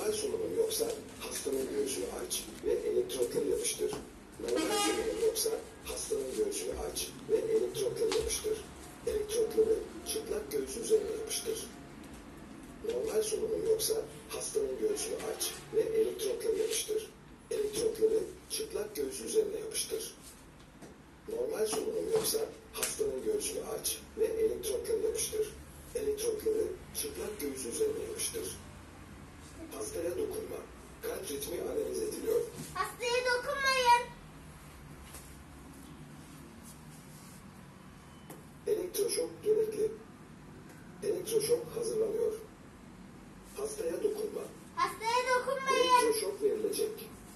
Normal solunum yoksa hastanın göğsünü aç ve elektrotları yapıştır. Normal solunum yoksa hastanın göğsünü aç ve elektrotları yapıştır. Elektrotları çıplak göğüs üzerine yapıştır. Normal solunum yoksa hastanın göğsünü aç ve elektrotları yapıştır. Elektrotları çıplak göğüs üzerine yapıştır. Normal solunum yoksa hastanın göğsünü aç ve elektrotları yapıştır. Elektrotları çıplak göğüs üzerine yapıştır. Hastaya dokunma. Kalp ritmi analiz ediliyor. Hastaya dokunmayın. Elektroşok gerekli. Elektroşok hazırlanıyor. Hastaya dokunma. Hastaya dokunmayın. Elektroşok verilecek.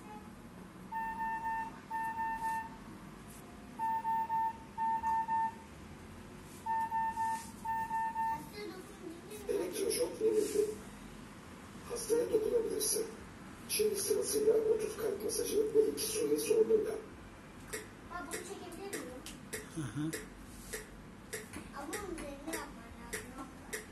Hastaya dokunmayın. Elektroşok verildi. Hastaya dokunabilirsin. Şimdi sırasıyla 30 kalp masajı ve 2 suni solunum yap. Bunu çekebilir miyim? Hı hı. Ama bunun üzerine yapman lazım.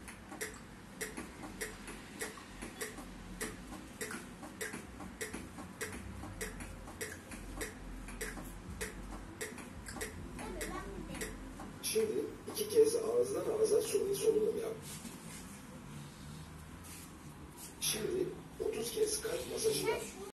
Evet, ben de. Şimdi 2 kez ağızdan ağza suni solunum yap. Şimdi 30 kez kalp masajı yap.